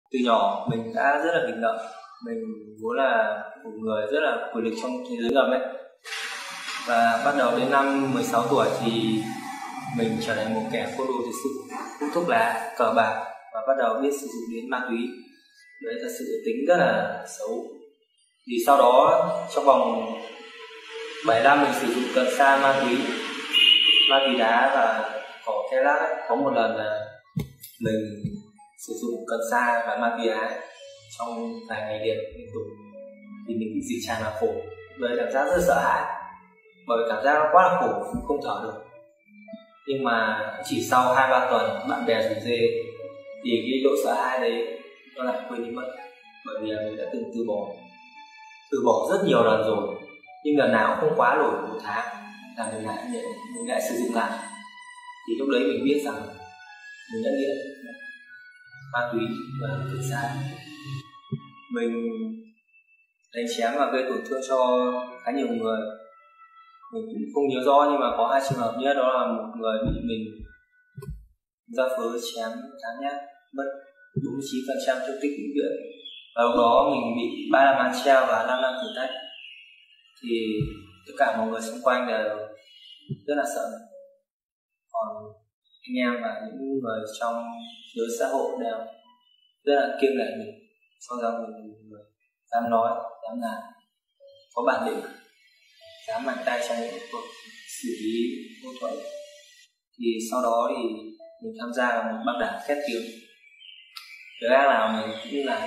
Từ nhỏ mình đã rất là nghịch ngợm. Mình vốn là một người rất là quyền lực trong thế giới ngầm ấy. Và bắt đầu đến năm 16 tuổi thì mình trở thành một kẻ côn đồ thực sự, hút thuốc lá, cờ bạc và bắt đầu biết sử dụng đến ma túy. Đấy, thật sự tính rất là xấu. Thì sau đó trong vòng 7 năm mình sử dụng cần sa, ma túy đá và cỏ cây lát ấy. Có một lần là mình sử dụng cần sa và ma túy đá trong vài ngày liền liên tục thì mình bị dị tràn vào phổi. Đấy, cảm giác rất sợ hãi bởi cảm giác nó quá là khổ, không thở được. Nhưng mà chỉ sau 2-3 tuần bạn bè rủ rê thì cái nỗi sợ hãi đấy nó lại quên đi mất, bởi vì mình đã từng từ bỏ rất nhiều lần rồi, nhưng lần nào cũng không quá nổi 1 tháng là mình lại sử dụng lại. Thì lúc đấy mình biết rằng mình đã nghiện ma túy và cần sa. Mình đánh chém và gây tổn thương cho khá nhiều người. Mình cũng không nhớ rõ, nhưng mà có 2 trường hợp nhất, đó là một người bị mình ra phớ chém 8 nhát, mất 49% thương tích vĩnh viễn. Và lúc đó mình bị 3 năm án treo và 5 năm thử thách. Thì tất cả mọi người xung quanh đều rất là sợ mình. Còn anh em và những người trong giới xã hội đều rất là kiêng nể mình, cho rằng mình là một người dám nói, dám làm, có bản lĩnh, dám mạnh tay trong những cuộc xử lý mâu thuẫn. Thì sau đó thì mình tham gia vào một băng đảng khét tiếng. Việc ác nào mình cũng làm: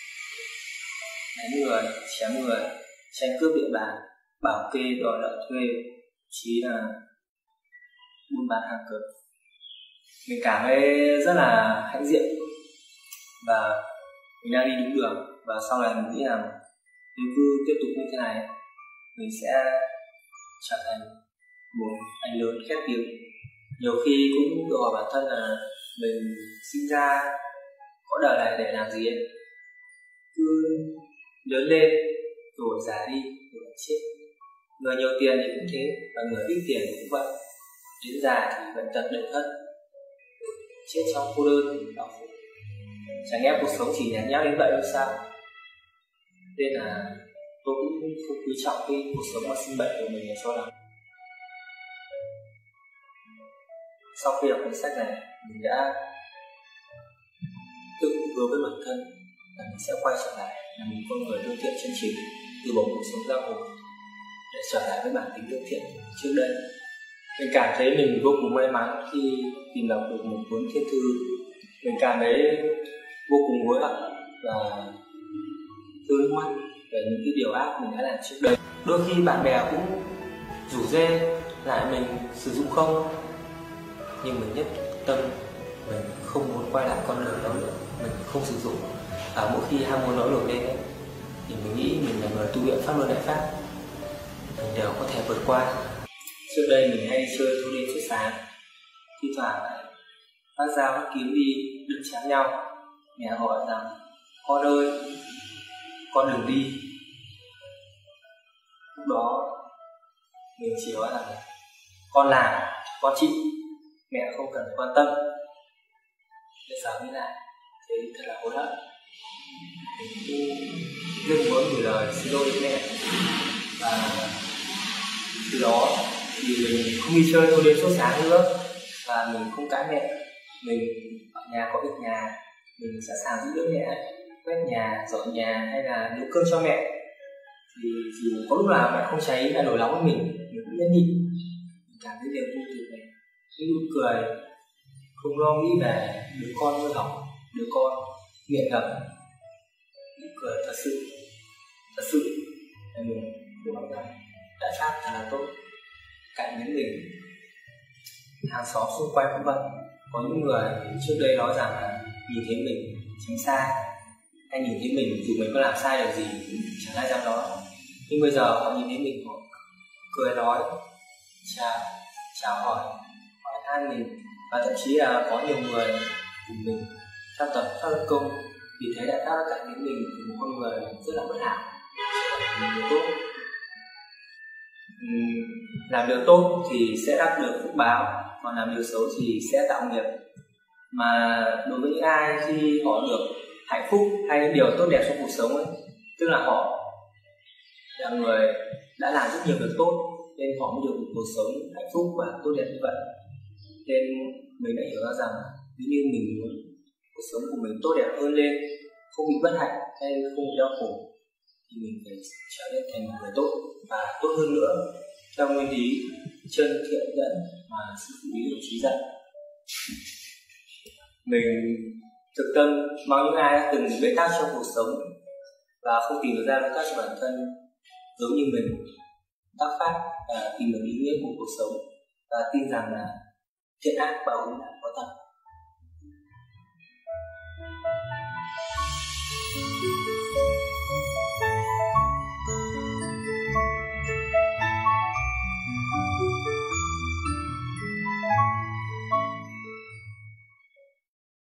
đánh người, chém người, tranh cướp địa bàn, bảo kê đòi nợ thuê, chí là buôn bán hàng cấm. Mình cảm thấy rất là hãnh diện và mình đang đi đúng đường. Và sau này mình nghĩ rằng nếu cứ tiếp tục như thế này, mình sẽ trở thành một anh lớn khét tiếng. Nhiều khi cũng tự hỏi bản thân là mình sinh ra có đời này để làm gì ấy. Cứ lớn lên rồi già đi rồi lại chết. Người nhiều tiền thì cũng thế, và người ít tiền thì cũng vậy. Đến già thì bệnh tật đệm thân, chết trong cô đơn thì đau khổ. Chẳng lẽ cuộc sống chỉ nhạt nhẽo đến vậy đâu sao? Nên là tôi cũng không quý trọng cái cuộc sống và sinh bệnh của mình để cho lắm. Sau khi đọc cuốn sách này, mình đã tự hứa với bản thân là mình sẽ quay trở lại là một con người lương thiện chân chính, từ bỏ cuộc sống giang hồ để trở lại với bản tính lương thiện trước đây. Mình cảm thấy mình vô cùng may mắn khi tìm đọc được một cuốn thiên thư. Mình cảm thấy vô cùng hối hận và rơi nước mắt về những cái điều ác mình đã làm trước đây. Đôi khi bạn bè cũng rủ rê lại mình sử dụng không, nhưng mình nhất tâm mình không muốn quay lại con đường đó nữa. Mình không sử dụng. Và mỗi khi ham muốn nổi nổi lên ấy, thì mình nghĩ mình là người tu luyện pháp luân đại pháp, mình đều có thể vượt qua. Trước đây mình hay chơi thâu đêm suốt sáng, thi thoảng lại phát dao phát kiếm đi đừng chém nhau. Mẹ gọi rằng: con ơi, con đừng đi. Lúc đó mình chỉ nói rằng con làm, con chịu, mẹ không cần quan tâm. Bây giờ nghĩ lại thế thật là hối hận. Mình cũng rất muốn gửi lời xin lỗi với mẹ. Và từ đó thì mình không đi chơi thâu đêm suốt sáng nữa, và mình không cãi mẹ. Mình ở nhà có việc nhà, mình sẵn sàng giúp đỡ mẹ quét nhà, dọn nhà hay là nấu cơm cho mẹ. Thì chỉ có lúc nào mẹ không cháy là nổi nóng với mình cũng nhẫn nhịn. Mình cảm thấy niềm vui từ mẹ, những nụ cười, không lo nghĩ về đứa con nuôi học, đứa con nghiện ngập. Nụ cười thật sự là mình hiểu rằng đại pháp thật là tốt. Cạnh những mình, hàng xóm xung quanh cũng vậy. Có những người trước đây nói rằng là nhìn thấy mình tránh xa, hay nhìn thấy mình dù mình có làm sai điều gì cũng chẳng ai dám nói. Nhưng bây giờ họ nhìn thấy mình, họ cười nói, chào hỏi han mình. Và thậm chí là có nhiều người cùng mình theo tập pháp luân công, vì thế đại pháp đã cải biến mình từ một con người rất là bất hảo trở thành một người tốt. Làm điều tốt thì sẽ đắc được phúc báo, còn làm điều xấu thì sẽ tạo nghiệp. Mà đối với những ai khi họ được hạnh phúc hay những điều tốt đẹp trong cuộc sống ấy, tức là họ là người đã làm rất nhiều việc tốt nên họ mới được một cuộc sống hạnh phúc và tốt đẹp như vậy. Nên mình đã hiểu ra rằng nếu như mình muốn cuộc sống của mình tốt đẹp hơn lên, không bị bất hạnh hay không bị đau khổ, thì mình phải trở nên thành một người tốt và tốt hơn nữa theo nguyên lý chân thiện nhẫn mà sư phụ Lý đồng chí dạy. Mình thực tâm mong những ai đã từng bế tắc trong cuộc sống và không tìm được ra lối thoát cho bản thân giống như mình tác phát và tìm được ý nghĩa của cuộc sống, và tin rằng là thiện ác báo ứng.